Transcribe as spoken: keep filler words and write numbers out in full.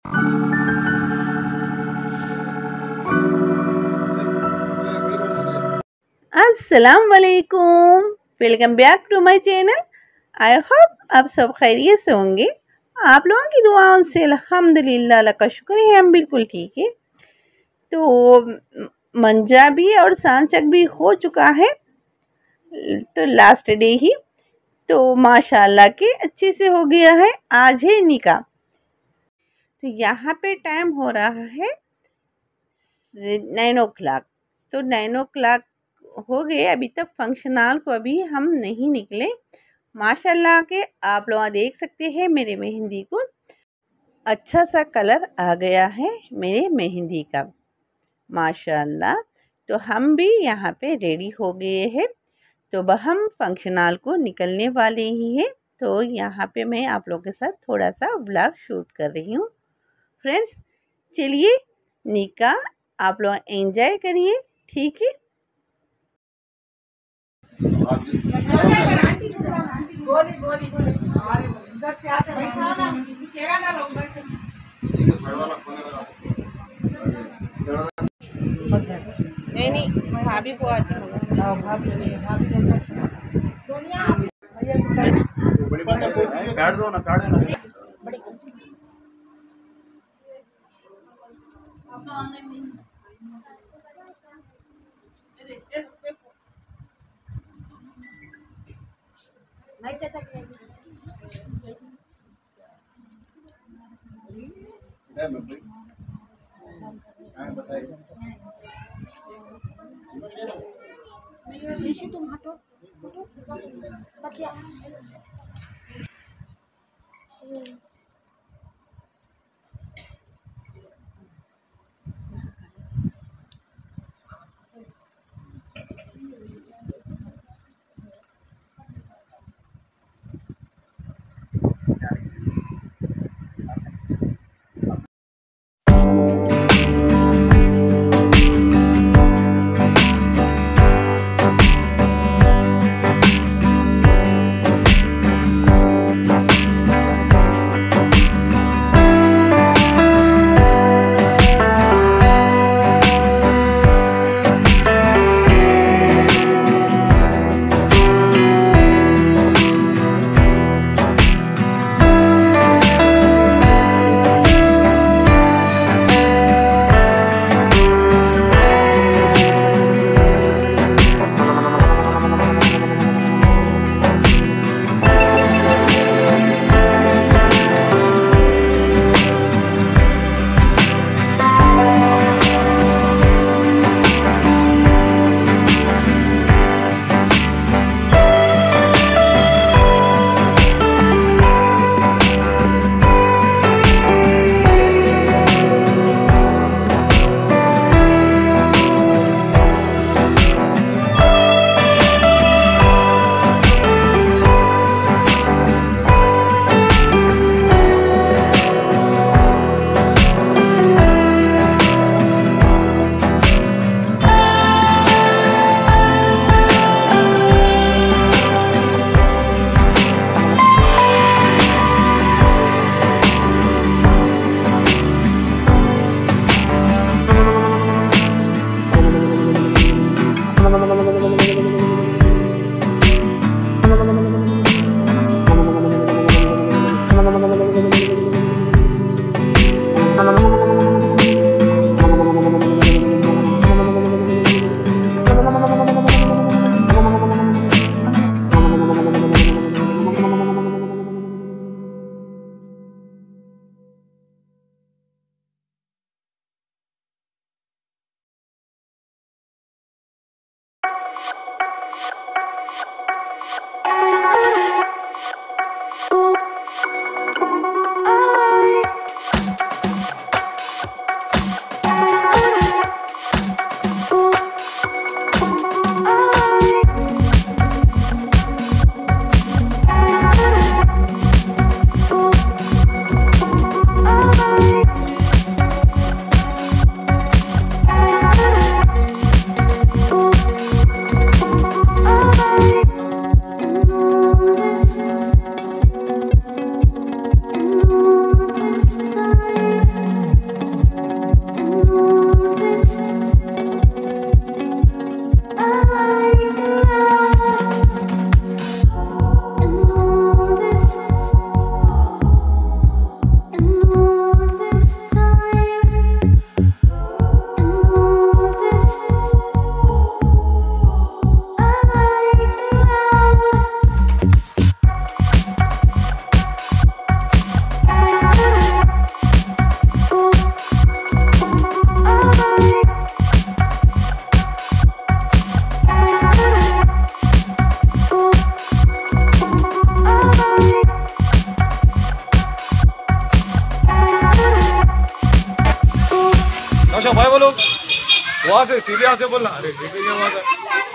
अस्सलाम वालेकुम, welcome back to my channel. I hope आप सब खैरियत से होंगे। आप लोगों की दुआओं से अल्हम्दुलिल्लाह, अल्लाह का शुक्र है, हम बिल्कुल ठीक है। तो मंजा भी और सांचक भी हो चुका है, तो लास्ट डे ही तो माशाल्लाह के अच्छे से हो गया है। आज है निकाह। तो यहाँ पे टाइम हो रहा है नाइन ओ क्लाक। तो नाइन ओ क्लाक हो गए, अभी तक फंक्शन हॉल को अभी हम नहीं निकले। माशाल्लाह के आप लोग देख सकते हैं मेरे मेहंदी को अच्छा सा कलर आ गया है मेरे मेहंदी का, माशाल्लाह। तो हम भी यहाँ पे रेडी हो गए हैं, तो वह हम फंक्शन हॉल को निकलने वाले ही हैं। तो यहाँ पे मैं आप लोगों के साथ थोड़ा सा व्लॉग शूट कर रही हूँ। फ्रेंड्स चलिए निकाह आप लोग एंजॉय करिए, ठीक है। नहीं नहीं भाभी को आती होगा। भाभी भाभी सोनिया बड़ी बात है, काट दो ना, काट दो ना। तुम हटो बच्चे। अच्छा भाई बोलो, वहाँ से सीधे यहाँ से बोलना। अरे ठीक है, वहाँ से